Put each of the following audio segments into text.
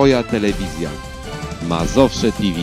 Twoja telewizja. Mazowsze TV.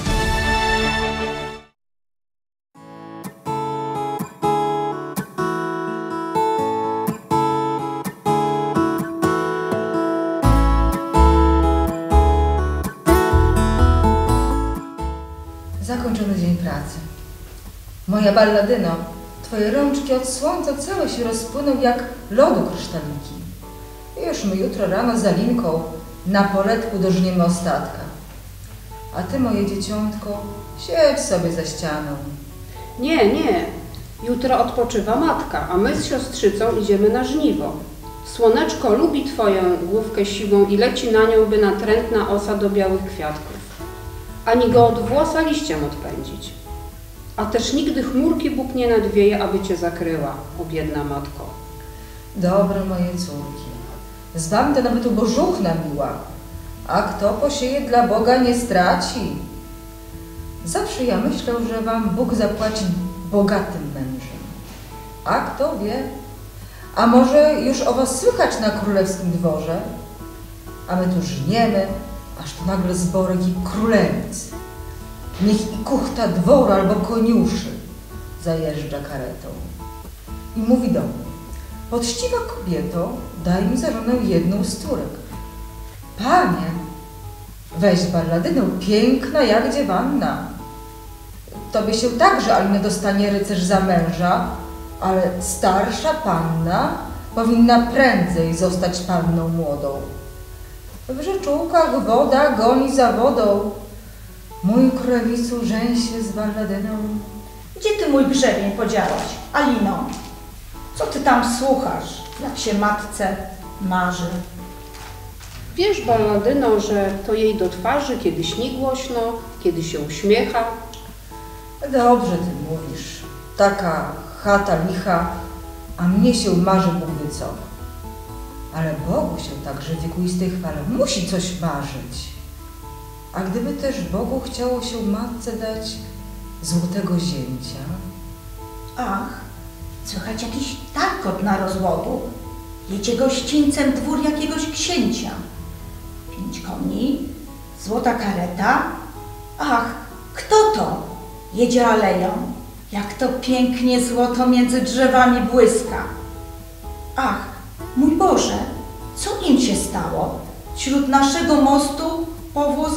Zakończony dzień pracy. Moja balladyno, twoje rączki od słońca całe się rozpłyną jak lodu kryształiki. I już my jutro rano za linką na poletku dożniemy ostatka. A ty, moje dzieciątko, siedź sobie za ścianą. Nie, nie. Jutro odpoczywa matka, a my z siostrzycą idziemy na żniwo. Słoneczko lubi twoją główkę siwą i leci na nią, by natrętna osa do białych kwiatków. Ani go od włosa liściem odpędzić. A też nigdy chmurki Bóg nie nadwieje, aby cię zakryła, o biedna matko. Dobre moje córki, z wami to nawet ubożuchna miła, a kto posieje dla Boga nie straci. Zawsze ja myślę, że wam Bóg zapłaci bogatym mężem. A kto wie, a może już o was słychać na królewskim dworze? A my tu żniemy, aż tu nagle zborek i królewic. Niech i kuchta dworu albo koniuszy zajeżdża karetą. I mówi do mnie: poczciwa kobieto, daj mi za żonę jedną z córek. Panie, weź balladynę, piękna jak dziewanna. Tobie się także, Alino, dostanie rycerz za męża, ale starsza panna powinna prędzej zostać panną młodą. W rzeczułkach woda goni za wodą. Mój królewicu, żeń się z balladyną. Gdzie ty mój grzebień podziałaś, Alino? Co ty tam słuchasz, jak się matce marzy? Wiesz, balladyno, że to jej do twarzy kiedy śni głośno, kiedy się uśmiecha. Dobrze ty mówisz. Taka chata licha, a mnie się marzy Bóg wie co. Ale Bogu się także w wiekuistej chwale musi coś marzyć. A gdyby też Bogu chciało się matce dać złotego zięcia? Ach, słychać jakiś tarkot na rozłogu. Jedzie gościńcem dwór jakiegoś księcia. 5 koni, złota kareta. Ach, kto to? Jedzie aleją. Jak to pięknie złoto między drzewami błyska. Ach, mój Boże, co im się stało? Wśród naszego mostu powóz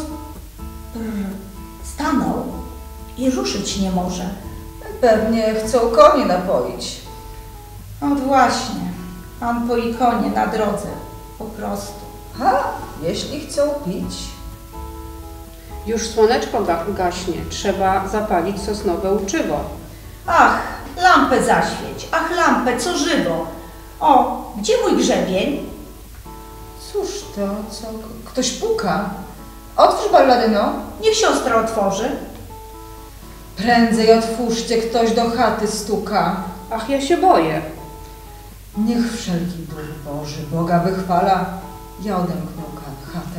stanął i ruszyć nie może. Pewnie chcą konie napoić. No właśnie, pan poi konie na drodze, po prostu. Ha, jeśli chcą pić. Już słoneczko gaśnie, trzeba zapalić sosnowe łuczywo. Ach, lampę zaświeć, ach lampę, co żywo. O, gdzie mój grzebień? Cóż to, co? Ktoś puka. Otwórz, balladyno. Niech siostra otworzy. Prędzej otwórzcie, ktoś do chaty stuka. Ach, ja się boję. Niech wszelki duch Boży Boga wychwala. Ja odemknę chatę.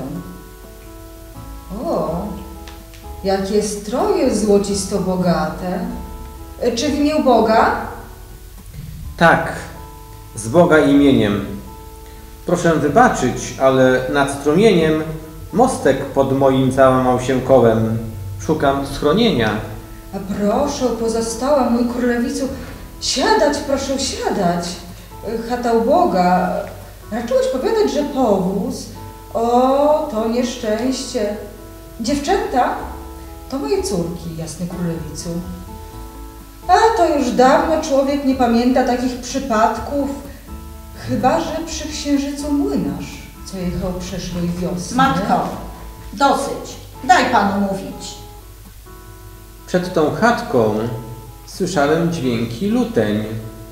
O, jakie stroje złocisto bogate. Czy w imię Boga? Tak, z Boga imieniem. Proszę wybaczyć, ale nad strumieniem mostek pod moim załamał się kołem. Szukam schronienia. A proszę, pozostała mój królewicu. Siadać, proszę, siadać. Chata uboga. Raczyłeś powiadać, że powóz. O, to nieszczęście. Dziewczęta, to moje córki, jasny królewicu. A to już dawno człowiek nie pamięta takich przypadków, chyba że przy księżycu młynarz, co jechał przeszłej wiosny. Matko, dosyć, daj panu mówić. Przed tą chatką słyszałem dźwięki luteń.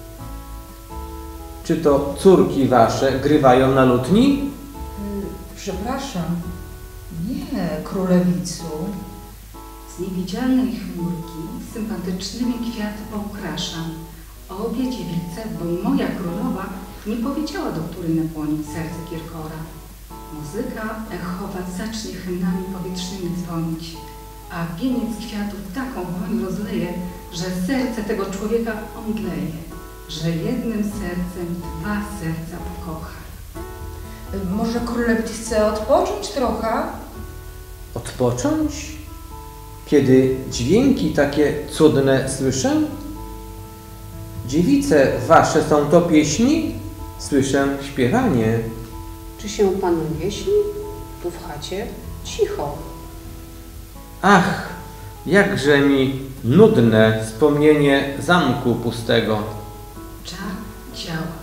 Czy to córki wasze grywają na lutni? Przepraszam. Nie, królewicu. Z niewidzialnej chmurki sympatycznymi kwiaty poukraszam. Obie dziewice, bo i moja królowa nie powiedziała, do której nakłonić serce Kirkora. Muzyka echować zacznie hymnami powietrznymi dzwonić, a wieniec kwiatów taką woń rozleje, że serce tego człowieka omdleje, że jednym sercem 2 serca pokocha. Może królewicz chce odpocząć trochę? Odpocząć? Kiedy dźwięki takie cudne słyszę? Dziewice wasze są to pieśni? Słyszę śpiewanie. Czy się panu nie śni? Tu w chacie cicho. Ach, jakże mi nudne wspomnienie zamku pustego. Czar działa.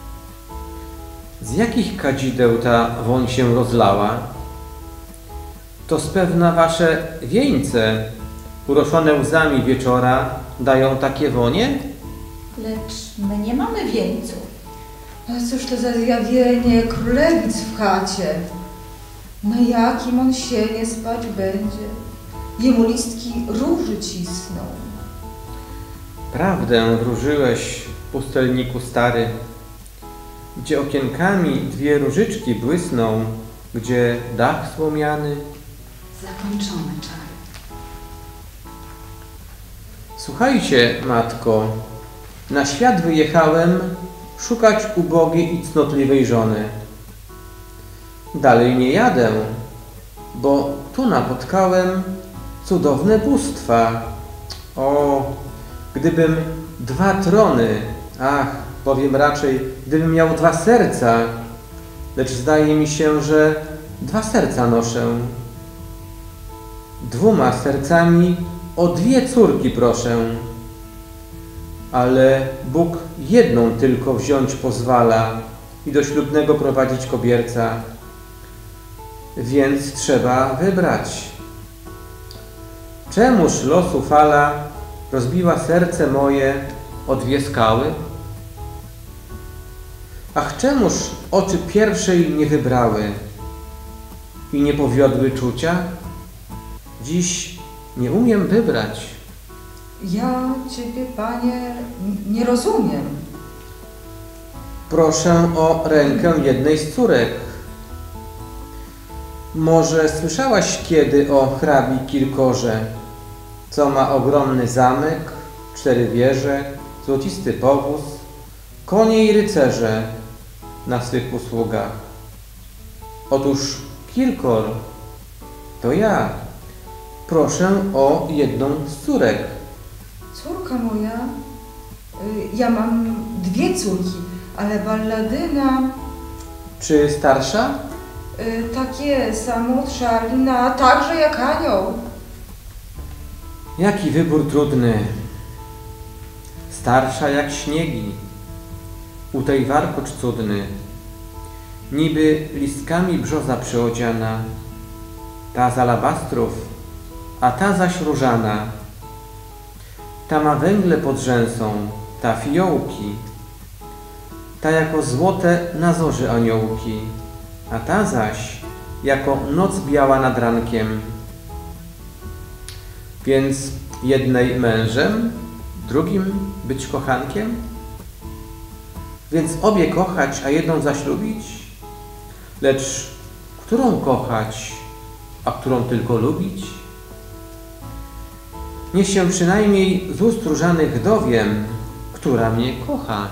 Z jakich kadzideł ta woń się rozlała? To spewna wasze wieńce, uroszone łzami wieczora, dają takie wonie? Lecz my nie mamy wieńców. A cóż to za zjawienie, królewic w chacie? Na jakim on sienie spać będzie? Jemu listki róży cisną. Prawdę wróżyłeś, pustelniku stary, gdzie okienkami dwie różyczki błysną, gdzie dach słomiany. Zakończone czary. Słuchajcie, matko, na świat wyjechałem szukać ubogiej i cnotliwej żony. Dalej nie jadę, bo tu napotkałem cudowne bóstwa. O, gdybym dwa trony, powiem raczej, gdybym miał dwa serca, lecz zdaje mi się, że dwa serca noszę. Dwoma sercami o dwie córki proszę, ale Bóg jedną tylko wziąć pozwala i do ślubnego prowadzić kobierca. Więc trzeba wybrać. Czemuż losu fala rozbiła serce moje o dwie skały? Ach, czemuż oczy pierwszej nie wybrały i nie powiodły czucia? Dziś nie umiem wybrać. Ja ciebie, panie, nie rozumiem. Proszę o rękę jednej z córek. Może słyszałaś kiedy o hrabi Kirkorze, co ma ogromny zamek, 4 wieże, złocisty powóz, konie i rycerze na swych usługach. Otóż Kirkor to ja. Proszę o jedną z córek. Córka moja, ja mam 2 córki, ale balladyna Czy starsza? takie samo od Szarlina, także jak anioł. Jaki wybór trudny. Starsza jak śniegi, u tej warkocz cudny, niby listkami brzoza przyodziana, ta z alabastrów, a ta zaś różana. Ta ma węgle pod rzęsą, ta fiołki, ta jako złote na zorzy aniołki, a ta zaś jako noc biała nad rankiem. Więc jednej mężem, drugim być kochankiem? Więc obie kochać, a jedną zaś lubić? Lecz którą kochać, a którą tylko lubić? Niech się przynajmniej z ust różanych dowiem, która mnie kocha.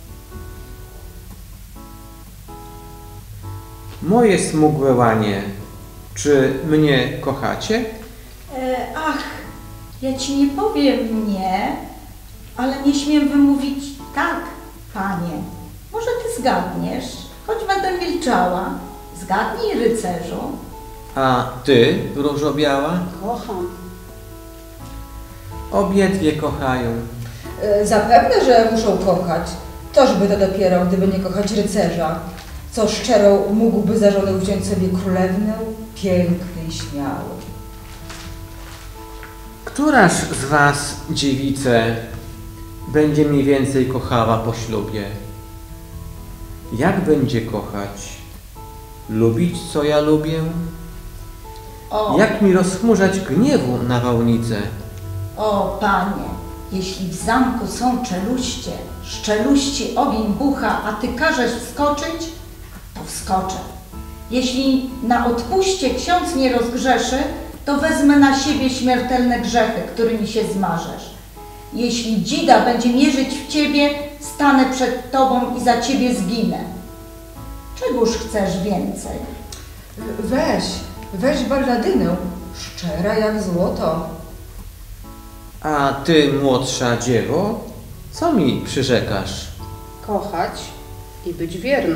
Moje smugłe łanie, czy mnie kochacie? Ach, ja ci nie powiem nie, ale nie śmiem wymówić tak, panie. Może ty zgadniesz, choć będę milczała. Zgadnij, rycerzu. A ty, różo biała? Kocham. Obie dwie kochają. Zapewne, że muszą kochać. Tożby to dopiero, gdyby nie kochać rycerza, co szczerą mógłby za żonę wziąć sobie królewnę, piękny i śmiały. Któraż z was, dziewice, będzie mniej więcej kochała po ślubie? Jak będzie kochać? Lubić, co ja lubię? O, Jak mi rozchmurzać gniewu nawałnicę? o, panie, jeśli w zamku są czeluście, z czeluści ogień bucha, a ty każesz wskoczyć, to wskoczę. Jeśli na odpuście ksiądz nie rozgrzeszy, to wezmę na siebie śmiertelne grzechy, którymi się zmarzesz. Jeśli dzida będzie mierzyć w ciebie, stanę przed tobą i za ciebie zginę. Czegóż chcesz więcej? Weź balladynę, szczera jak złoto. A ty, młodsza dziewo, co mi przyrzekasz? Kochać i być wierną.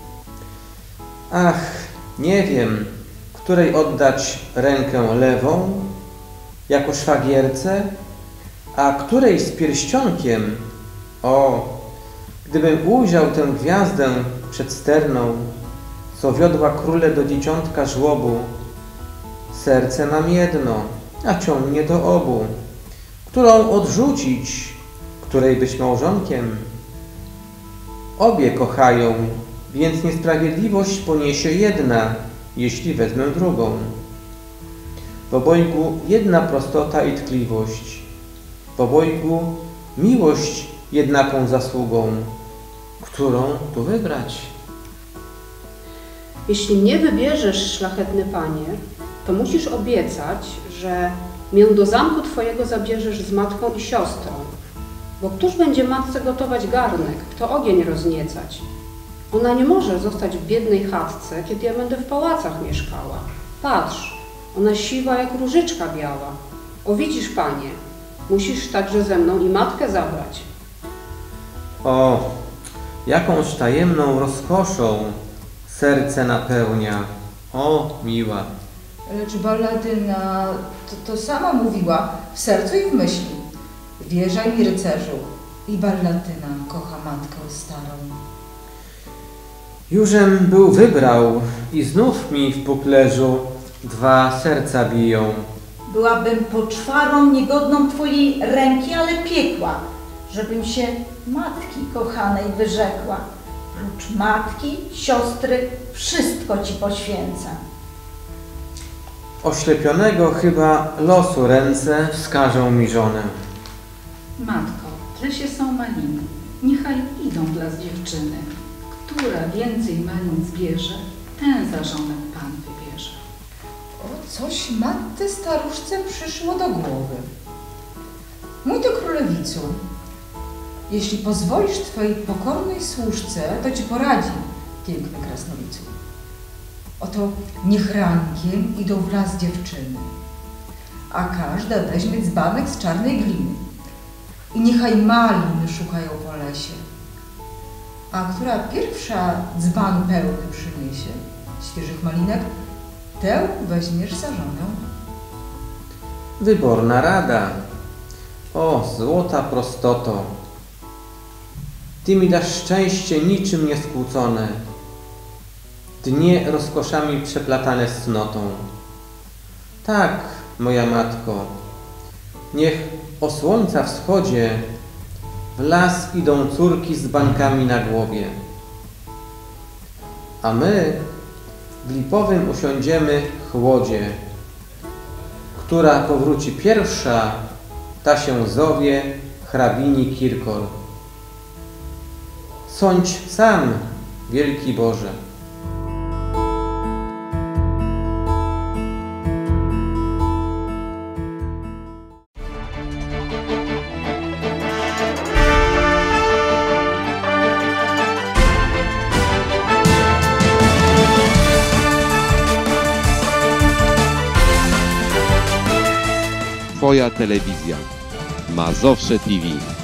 Ach, nie wiem, której oddać rękę lewą, jako szwagierce, a której z pierścionkiem. O, gdybym ujrzał tę gwiazdę przedsterną, co wiodła króle do dzieciątka żłobu. Serce mam jedno, a ciągnie do obu. Którą odrzucić, której być małżonkiem? Obie kochają, więc niesprawiedliwość poniesie jedna, jeśli wezmę drugą. W obojgu jedna prostota i tkliwość, w obojgu miłość jednaką zasługą. Którą tu wybrać? Jeśli mnie wybierzesz, szlachetny panie, to musisz obiecać, że mię do zamku twojego zabierzesz z matką i siostrą. Bo któż będzie matce gotować garnek, kto ogień rozniecać? Ona nie może zostać w biednej chatce, kiedy ja będę w pałacach mieszkała. Patrz, ona siwa jak różyczka biała. O, widzisz, panie, musisz także ze mną i matkę zabrać. O, jakąż tajemną rozkoszą serce napełnia. O, miła. Lecz balladyna to sama mówiła w sercu i w myśli. Wierzaj mi, rycerzu, i balladyna kocha matkę starą. Jużem był wybrał i znów mi w puklerzu dwa serca biją. Byłabym poczwarą niegodną twojej ręki, ale piekła, żebym się matki kochanej wyrzekła. Prócz matki, siostry, wszystko ci poświęcam. Oślepionego chyba losu ręce wskażą mi żonę. Matko, w lesie są maliny. Niechaj idą w las dziewczyny. Która więcej malin zbierze, ten za żonę Pan wybierze. O, coś matce staruszce przyszło do głowy. Mój to królewicu, jeśli pozwolisz twojej pokornej służce, to ci poradzi, piękny krasnolicu. Oto niech rankiem idą w las dziewczyny, a każda weźmie dzbanek z czarnej gliny i niechaj malin szukają po lesie. A która pierwsza dzban pełny przyniesie, świeżych malinek, tę weźmiesz za żonę. Wyborna rada. O, złota prostoto! Ty mi dasz szczęście niczym nieskłócone, dnie rozkoszami przeplatane cnotą. Tak, moja matko, niech o słońca wschodzie w las idą córki z bańkami na głowie, a my w lipowym usiądziemy chłodzie. Która powróci pierwsza, ta się zowie hrabini Kirkor. Sądź sam, wielki Boże. Twoja telewizja. Mazowsze TV.